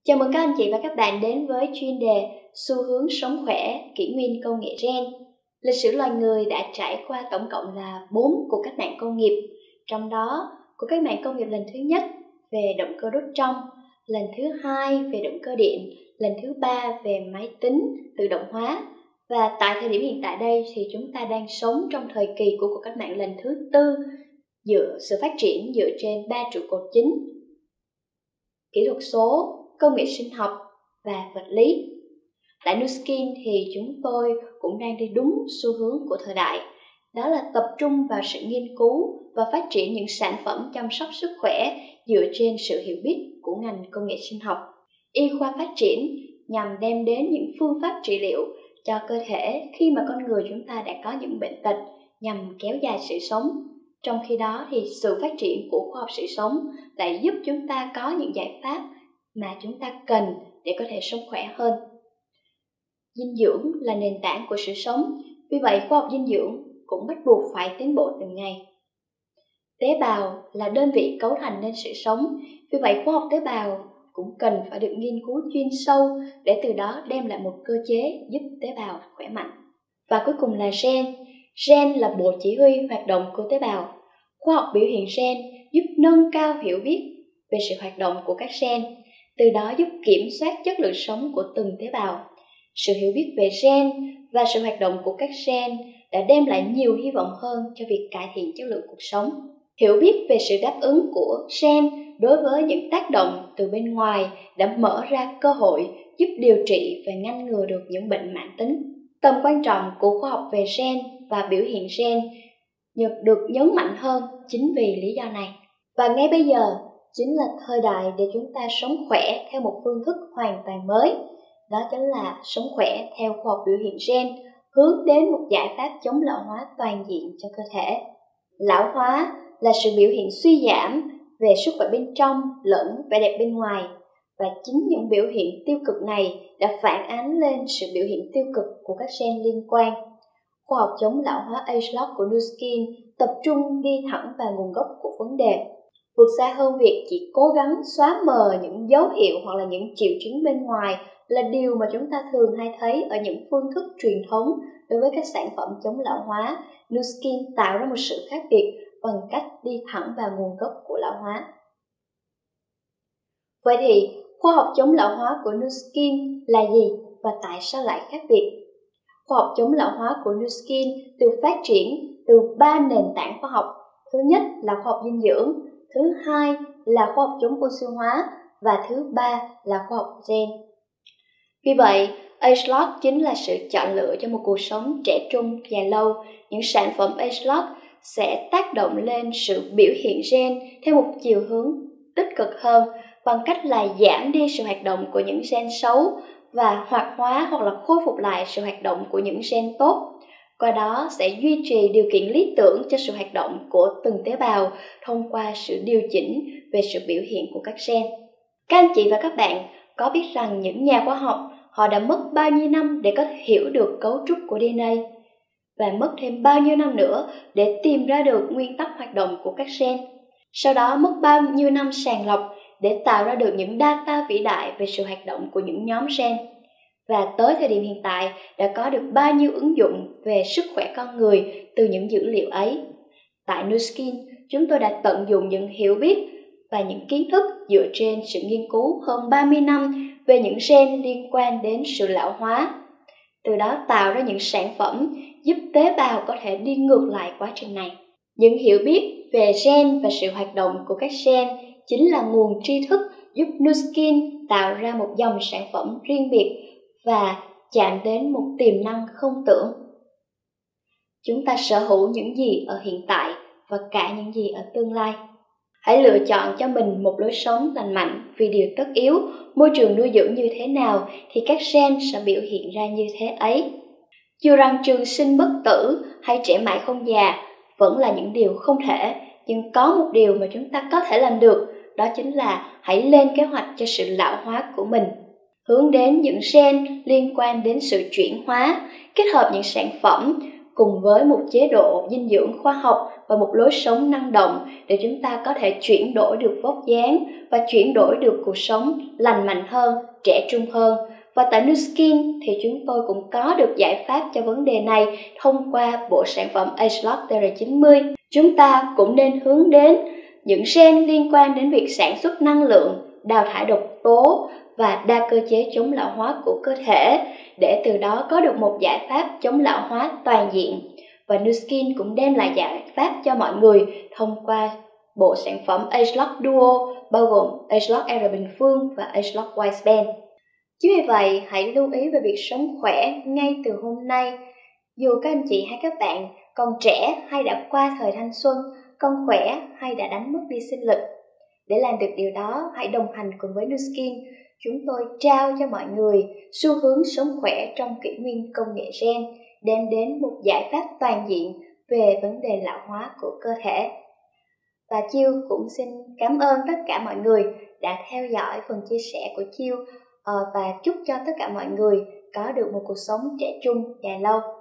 Chào mừng các anh chị và các bạn đến với chuyên đề Xu hướng sống khỏe, kỷ nguyên công nghệ gen. Lịch sử loài người đã trải qua tổng cộng là 4 cuộc cách mạng công nghiệp, trong đó cuộc cách mạng công nghiệp lần thứ nhất về động cơ đốt trong, lần thứ hai về động cơ điện, lần thứ ba về máy tính tự động hóa. Và tại thời điểm hiện tại đây thì chúng ta đang sống trong thời kỳ của cuộc cách mạng lần thứ tư, sự phát triển dựa trên 3 trụ cột chính: kỹ thuật số, công nghệ sinh học và vật lý. Tại Nu Skin thì chúng tôi cũng đang đi đúng xu hướng của thời đại, đó là tập trung vào sự nghiên cứu và phát triển những sản phẩm chăm sóc sức khỏe dựa trên sự hiểu biết của ngành công nghệ sinh học. Y khoa phát triển nhằm đem đến những phương pháp trị liệu cho cơ thể khi mà con người chúng ta đã có những bệnh tật, nhằm kéo dài sự sống. Trong khi đó thì sự phát triển của khoa học sự sống lại giúp chúng ta có những giải pháp mà chúng ta cần để có thể sống khỏe hơn. Dinh dưỡng là nền tảng của sự sống, vì vậy khoa học dinh dưỡng cũng bắt buộc phải tiến bộ từng ngày. Tế bào là đơn vị cấu thành nên sự sống, vì vậy khoa học tế bào cũng cần phải được nghiên cứu chuyên sâu để từ đó đem lại một cơ chế giúp tế bào khỏe mạnh. Và cuối cùng là gen. Gen là bộ chỉ huy hoạt động của tế bào. Khoa học biểu hiện gen giúp nâng cao hiểu biết về sự hoạt động của các gen, từ đó giúp kiểm soát chất lượng sống của từng tế bào. Sự hiểu biết về gen và sự hoạt động của các gen đã đem lại nhiều hy vọng hơn cho việc cải thiện chất lượng cuộc sống. Hiểu biết về sự đáp ứng của gen đối với những tác động từ bên ngoài đã mở ra cơ hội giúp điều trị và ngăn ngừa được những bệnh mãn tính. Tầm quan trọng của khoa học về gen và biểu hiện gen được nhấn mạnh hơn chính vì lý do này. Và ngay bây giờ chính là thời đại để chúng ta sống khỏe theo một phương thức hoàn toàn mới. Đó chính là sống khỏe theo khoa học biểu hiện gen, hướng đến một giải pháp chống lão hóa toàn diện cho cơ thể. Lão hóa là sự biểu hiện suy giảm về sức khỏe bên trong lẫn vẻ đẹp bên ngoài, và chính những biểu hiện tiêu cực này đã phản ánh lên sự biểu hiện tiêu cực của các gen liên quan. Khoa học chống lão hóa Age-Log của Nu Skin tập trung đi thẳng vào nguồn gốc của vấn đề, vượt xa hơn việc chỉ cố gắng xóa mờ những dấu hiệu hoặc là những triệu chứng bên ngoài là điều mà chúng ta thường hay thấy ở những phương thức truyền thống đối với các sản phẩm chống lão hóa. Nu Skin tạo ra một sự khác biệt bằng cách đi thẳng vào nguồn gốc của lão hóa. Vậy thì khoa học chống lão hóa của Nu Skin là gì và tại sao lại khác biệt? Khoa học chống lão hóa của Nu Skin được phát triển từ 3 nền tảng khoa học. Thứ nhất là khoa học dinh dưỡng, thứ hai là khoa học chống oxy hóa và thứ ba là khoa học gen. Vì vậy, Age-Log chính là sự chọn lựa cho một cuộc sống trẻ trung dài lâu. Những sản phẩm Age-Log sẽ tác động lên sự biểu hiện gen theo một chiều hướng tích cực hơn bằng cách là giảm đi sự hoạt động của những gen xấu và hoạt hóa hoặc là khôi phục lại sự hoạt động của những gen tốt. Qua đó sẽ duy trì điều kiện lý tưởng cho sự hoạt động của từng tế bào thông qua sự điều chỉnh về sự biểu hiện của các gen. Các anh chị và các bạn có biết rằng những nhà khoa học họ đã mất bao nhiêu năm để có thể hiểu được cấu trúc của DNA và mất thêm bao nhiêu năm nữa để tìm ra được nguyên tắc hoạt động của các gen. Sau đó mất bao nhiêu năm sàng lọc để tạo ra được những data vĩ đại về sự hoạt động của những nhóm gen. Và tới thời điểm hiện tại đã có được bao nhiêu ứng dụng về sức khỏe con người từ những dữ liệu ấy. Tại Nu Skin, chúng tôi đã tận dụng những hiểu biết và những kiến thức dựa trên sự nghiên cứu hơn 30 năm về những gen liên quan đến sự lão hóa. Từ đó tạo ra những sản phẩm giúp tế bào có thể đi ngược lại quá trình này. Những hiểu biết về gen và sự hoạt động của các gen chính là nguồn tri thức giúp Nu Skin tạo ra một dòng sản phẩm riêng biệt và chạm đến một tiềm năng không tưởng. Chúng ta sở hữu những gì ở hiện tại và cả những gì ở tương lai. Hãy lựa chọn cho mình một lối sống lành mạnh vì điều tất yếu. Môi trường nuôi dưỡng như thế nào thì các gen sẽ biểu hiện ra như thế ấy. Dù rằng trường sinh bất tử hay trẻ mãi không già vẫn là những điều không thể, nhưng có một điều mà chúng ta có thể làm được, đó chính là hãy lên kế hoạch cho sự lão hóa của mình. Hướng đến những gen liên quan đến sự chuyển hóa, kết hợp những sản phẩm cùng với một chế độ dinh dưỡng khoa học và một lối sống năng động để chúng ta có thể chuyển đổi được vóc dáng và chuyển đổi được cuộc sống lành mạnh hơn, trẻ trung hơn. Và tại Nu Skin thì chúng tôi cũng có được giải pháp cho vấn đề này thông qua bộ sản phẩm ageLOC TR90. Chúng ta cũng nên hướng đến những gen liên quan đến việc sản xuất năng lượng, đào thải độc tố và đa cơ chế chống lão hóa của cơ thể để từ đó có được một giải pháp chống lão hóa toàn diện. Và Nu Skin cũng đem lại giải pháp cho mọi người thông qua bộ sản phẩm ageLOC Duo bao gồm ageLOC R Bình Phương và ageLOC Widespan. Chính vì vậy, hãy lưu ý về việc sống khỏe ngay từ hôm nay. Dù các anh chị hay các bạn còn trẻ hay đã qua thời thanh xuân, còn khỏe hay đã đánh mất đi sinh lực. Để làm được điều đó, hãy đồng hành cùng với Nu Skin. Chúng tôi trao cho mọi người xu hướng sống khỏe trong kỷ nguyên công nghệ gen, đem đến một giải pháp toàn diện về vấn đề lão hóa của cơ thể. Và Chiêu cũng xin cảm ơn tất cả mọi người đã theo dõi phần chia sẻ của Chiêu và chúc cho tất cả mọi người có được một cuộc sống trẻ trung dài lâu.